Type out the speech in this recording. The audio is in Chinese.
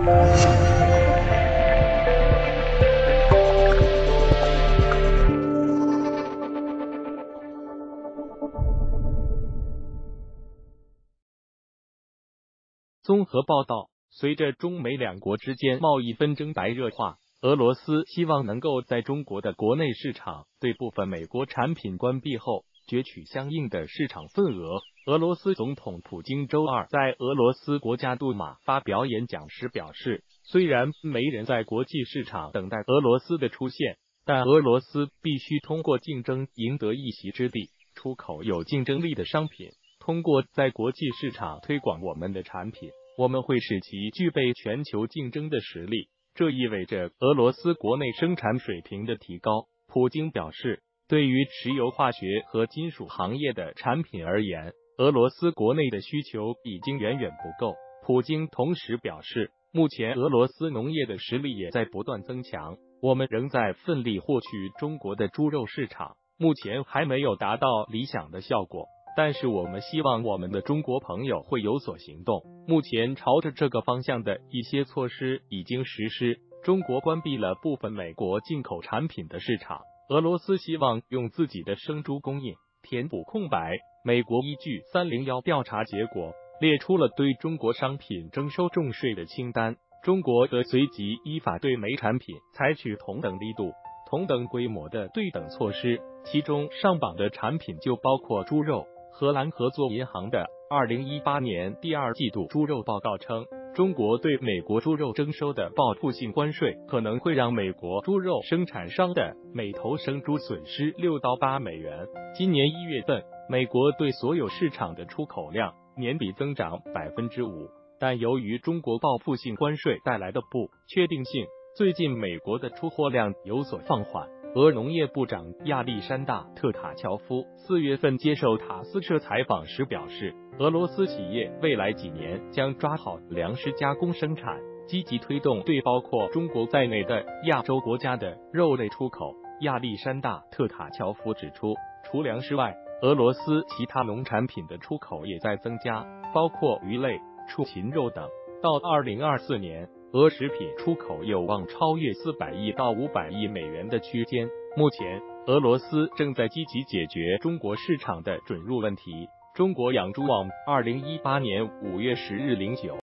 综合报道，随着中美两国之间贸易纷争白热化，俄罗斯希望能够在中国的国内市场对部分美国产品关闭后攫取相应的市场份额。俄罗斯总统普京周二在俄罗斯国家杜马发表演讲时表示，虽然没人在国际市场等待俄罗斯的出现，但俄罗斯必须通过竞争赢得一席之地，出口有竞争力的商品，通过在国际市场推广我们的产品，我们会使其具备全球竞争的实力。这意味着俄罗斯国内生产水平的提高。普京表示，对于石油化学和金属行业的产品而言，俄罗斯国内的需求已经远远不够。普京同时表示，目前俄罗斯农业的实力也在不断增强，我们仍在奋力获取中国的猪肉市场，目前还没有达到理想的效果，但是我们希望我们的中国朋友会有所行动。目前朝着这个方向的一些措施已经实施，中国关闭了部分美国进口产品的市场，俄罗斯希望用自己的生猪供应填补空白。美国依据301调查结果列出了对中国商品征收重税的清单，中国则随即依法对美产品采取同等力度、同等规模的对等措施，其中上榜的产品就包括猪肉。荷兰合作银行的2018年第二季度猪肉报告称，中国对美国猪肉征收的报复性关税可能会让美国猪肉生产商的每头生猪损失6到8美元。今年1月份，美国对所有市场的出口量年比增长 5%， 但由于中国报复性关税带来的不确定性，最近美国的出货量有所放缓。俄农业部长亚历山大·特卡乔夫4月份接受塔斯社采访时表示，俄罗斯企业未来几年将抓好粮食加工生产，积极推动对包括中国在内的亚洲国家的肉类出口。亚历山大·特卡乔夫指出，除粮食外，俄罗斯其他农产品的出口也在增加，包括鱼类、畜禽肉等。到2024年，俄食品出口有望超越400亿到500亿美元的区间。目前，俄罗斯正在积极解决中国市场的准入问题。中国养猪网2018年5月10日09